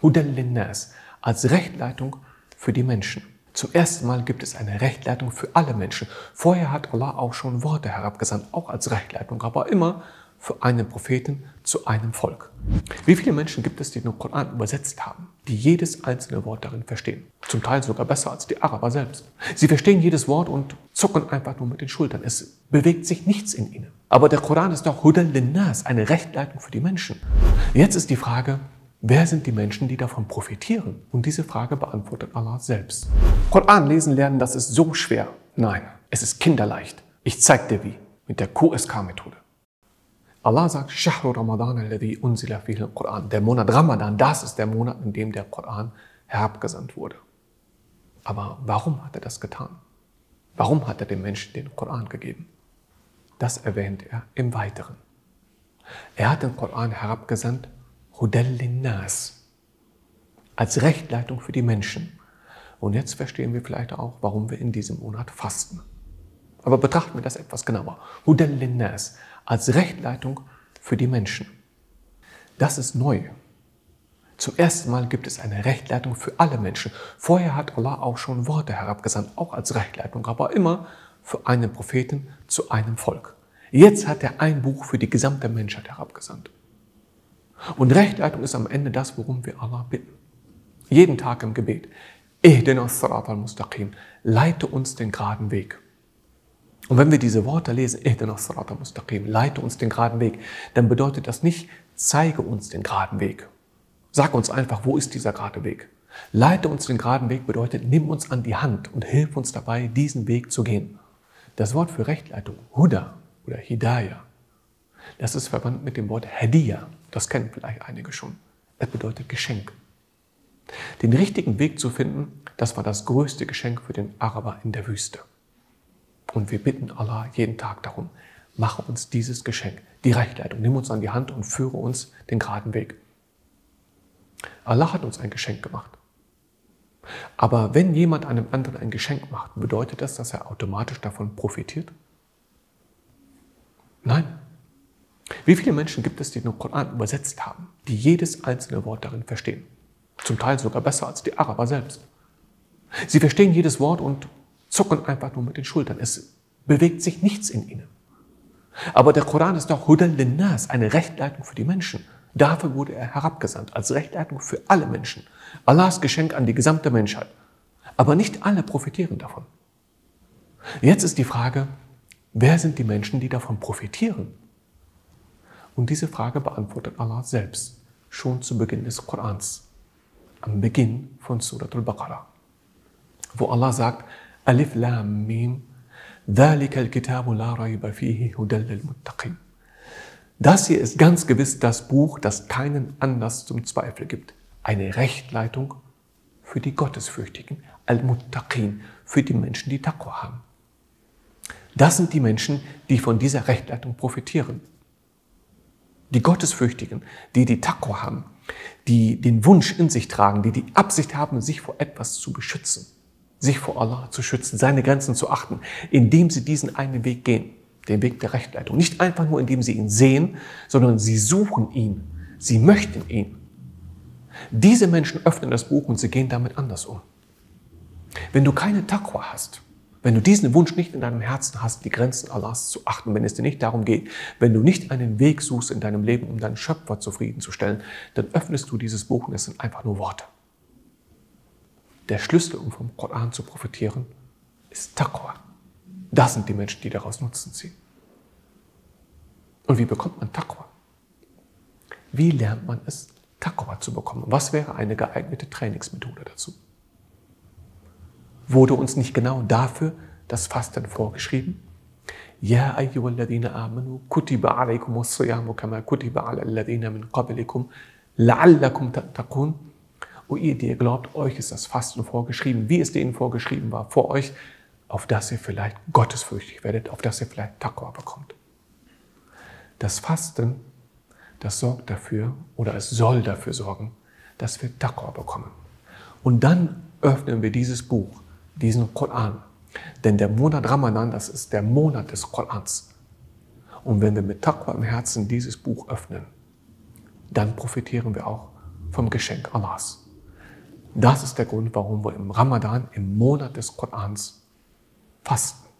Hudan linnas, als Rechtleitung für die Menschen. Zum ersten Mal gibt es eine Rechtleitung für alle Menschen. Vorher hat Allah auch schon Worte herabgesandt, auch als Rechtleitung, aber immer für einen Propheten zu einem Volk. Wie viele Menschen gibt es, die den Koran übersetzt haben, die jedes einzelne Wort darin verstehen? Zum Teil sogar besser als die Araber selbst. Sie verstehen jedes Wort und zucken einfach nur mit den Schultern. Es bewegt sich nichts in ihnen. Aber der Koran ist doch Hudan linnas, eine Rechtleitung für die Menschen. Jetzt ist die Frage, wer sind die Menschen, die davon profitieren? Und diese Frage beantwortet Allah selbst. Koran lesen lernen, das ist so schwer. Nein, es ist kinderleicht. Ich zeig dir wie, mit der QSK-Methode. Allah sagt, Shahru Ramadan alladhi unzila fihi al-Quran. Der Monat Ramadan, das ist der Monat, in dem der Koran herabgesandt wurde. Aber warum hat er das getan? Warum hat er den Menschen den Koran gegeben? Das erwähnt er im Weiteren. Er hat den Koran herabgesandt, Hudan linnas, als Rechtleitung für die Menschen. Und jetzt verstehen wir vielleicht auch, warum wir in diesem Monat fasten. Aber betrachten wir das etwas genauer. Hudan linnas, als Rechtleitung für die Menschen. Das ist neu. Zum ersten Mal gibt es eine Rechtleitung für alle Menschen. Vorher hat Allah auch schon Worte herabgesandt, auch als Rechtleitung, aber immer für einen Propheten zu einem Volk. Jetzt hat er ein Buch für die gesamte Menschheit herabgesandt. Und Rechtleitung ist am Ende das, worum wir Allah bitten. Jeden Tag im Gebet. Ihdina as-sirat al-mustaqim. Leite uns den geraden Weg. Und wenn wir diese Worte lesen, Ihdina as-sirat al-mustaqim, leite uns den geraden Weg, dann bedeutet das nicht, zeige uns den geraden Weg. Sag uns einfach, wo ist dieser gerade Weg? Leite uns den geraden Weg bedeutet, nimm uns an die Hand und hilf uns dabei, diesen Weg zu gehen. Das Wort für Rechtleitung, Huda oder Hidayah, das ist verwandt mit dem Wort Hadiyah. Das kennen vielleicht einige schon. Es bedeutet Geschenk. Den richtigen Weg zu finden, das war das größte Geschenk für den Araber in der Wüste. Und wir bitten Allah jeden Tag darum, mache uns dieses Geschenk, die Rechtleitung, nimm uns an die Hand und führe uns den geraden Weg. Allah hat uns ein Geschenk gemacht. Aber wenn jemand einem anderen ein Geschenk macht, bedeutet das, dass er automatisch davon profitiert? Nein. Wie viele Menschen gibt es, die den Koran übersetzt haben, die jedes einzelne Wort darin verstehen? Zum Teil sogar besser als die Araber selbst. Sie verstehen jedes Wort und zucken einfach nur mit den Schultern. Es bewegt sich nichts in ihnen. Aber der Koran ist doch Hudan linnas, eine Rechtleitung für die Menschen. Dafür wurde er herabgesandt, als Rechtleitung für alle Menschen. Allahs Geschenk an die gesamte Menschheit. Aber nicht alle profitieren davon. Jetzt ist die Frage, wer sind die Menschen, die davon profitieren? Und diese Frage beantwortet Allah selbst, schon zu Beginn des Korans, am Beginn von Surat al-Baqarah, wo Allah sagt, Alif Lam Mim, ذَلِكَ الْكِتَابُ لَا رَيْبَ فِيهِ هُدًى لِلْمُتَّقِينَ. Das hier ist ganz gewiss das Buch, das keinen Anlass zum Zweifel gibt. Eine Rechtleitung für die Gottesfürchtigen, Al-Muttaqin, für die Menschen, die Taqwa haben. Das sind die Menschen, die von dieser Rechtleitung profitieren. Die Gottesfürchtigen, die die Taqwa haben, die den Wunsch in sich tragen, die die Absicht haben, sich vor etwas zu beschützen, sich vor Allah zu schützen, seine Grenzen zu achten, indem sie diesen einen Weg gehen, den Weg der Rechtleitung. Nicht einfach nur, indem sie ihn sehen, sondern sie suchen ihn, sie möchten ihn. Diese Menschen öffnen das Buch und sie gehen damit anders um. Wenn du keine Taqwa hast, wenn du diesen Wunsch nicht in deinem Herzen hast, die Grenzen Allahs zu achten, wenn es dir nicht darum geht, wenn du nicht einen Weg suchst in deinem Leben, um deinen Schöpfer zufriedenzustellen, dann öffnest du dieses Buch und es sind einfach nur Worte. Der Schlüssel, um vom Koran zu profitieren, ist Taqwa. Das sind die Menschen, die daraus Nutzen ziehen. Und wie bekommt man Taqwa? Wie lernt man es, Taqwa zu bekommen? Was wäre eine geeignete Trainingsmethode dazu? Wurde uns nicht genau dafür das Fasten vorgeschrieben? Ja, ayyuhalladhina amanu, kutiba alaykumus siyamu kama kutiba ala alladhina min qablikum, la'allakum tattaqun. O ihr, die ihr glaubt, euch ist das Fasten vorgeschrieben, wie es denen vorgeschrieben war vor euch, auf dass ihr vielleicht gottesfürchtig werdet, auf dass ihr vielleicht Taqwa bekommt. Das Fasten, das sorgt dafür, oder es soll dafür sorgen, dass wir Taqwa bekommen. Und dann öffnen wir dieses Buch, diesen Koran. Denn der Monat Ramadan, das ist der Monat des Korans. Und wenn wir mit Taqwa im Herzen dieses Buch öffnen, dann profitieren wir auch vom Geschenk Allahs. Das ist der Grund, warum wir im Ramadan, im Monat des Korans, fasten.